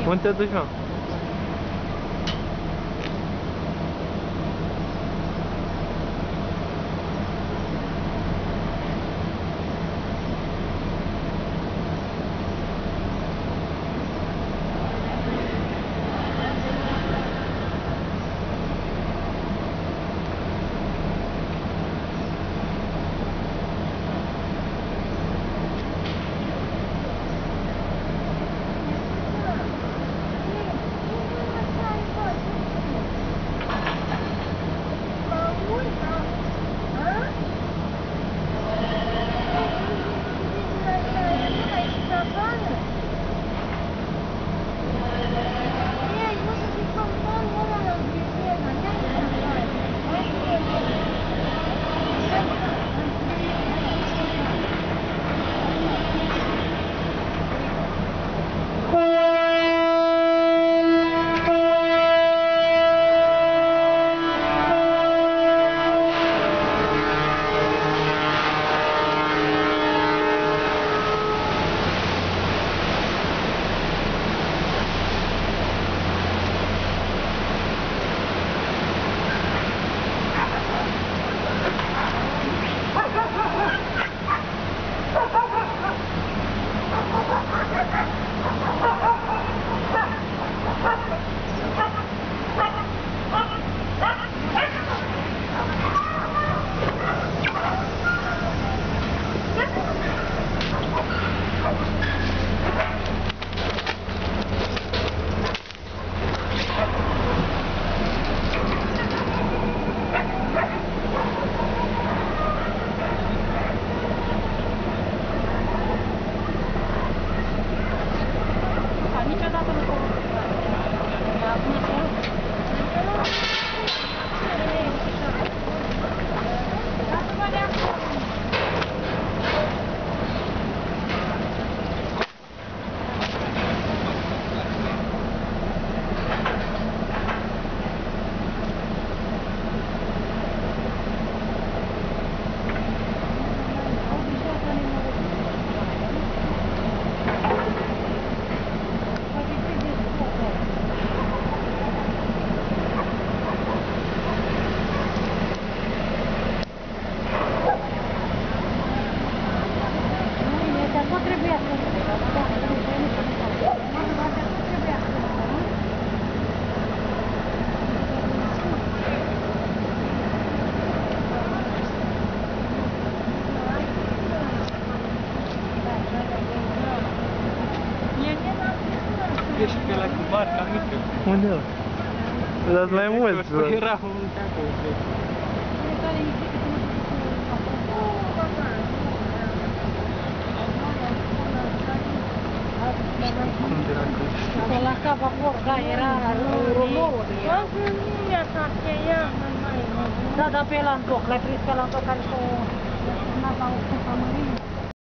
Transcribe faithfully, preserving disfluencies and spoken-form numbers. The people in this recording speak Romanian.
Unde te duci, mă? Ești pe la cu barca mică. Unde o? Dar mai mult. Era un acolo. La Cavapor, da, era romorul. Da, da, pe ăla în doc, l-ai prins pe ăla în doc care s-o... n-a la o